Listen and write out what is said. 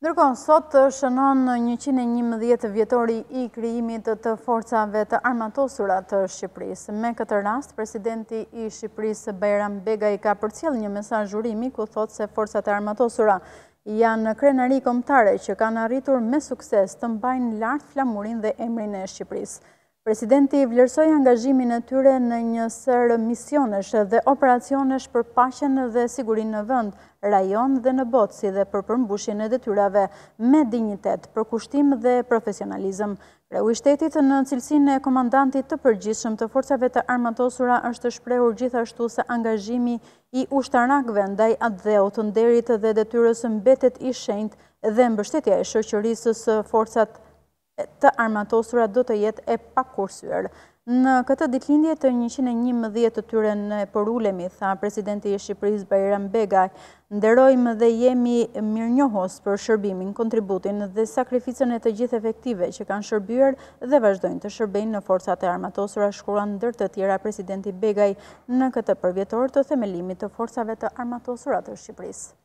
Ndërkohë, sot shënon 111 vjetori i krijimit të forcave të armatosura të Shqipërisë. Me këtë rast, presidenti i Shqipërisë Bajram Begaj ka përcjell një mesazh urimi ku thotë se forcat e armatosura janë krenari kombëtare që kanë arritur me sukses të mbajnë lart flamurinë dhe emrin e Shqipërisë. Presidenti vlerësoi angazhimin e tyre në një sër misionesh dhe operacionesh për paqen dhe sigurinë në vend, rajon dhe në botë, si dhe për përmbushjen e detyrave me dinjitet, përkushtim dhe profesionalizëm. Kreu i shtetit në cilësinë e komandantit të përgjithshëm të forcave të armatosura është shprehur gjithashtu se angazhimi i ushtarakëve ndaj atdheut të nderit dhe detyrës mbetet i shenjtë dhe mbështetja e shoqërisë së forcat të armatosura do të jetë e pakursyer. Në këtë ditëlindje të 111 të tyre ne porulemi, tha presidenti i Shqipërisë Bajram Begaj, nderojmë dhe jemi mirënjohës për shërbimin, kontributin dhe sakrificën e të gjithë efektive që kanë shërbyer dhe vazhdojnë të shërbejnë në forcat e armatosura, shkruan ndër të tjera presidenti Begaj në këtë përvjetor të themelimit të forcave të armatosura të Shqipërisë.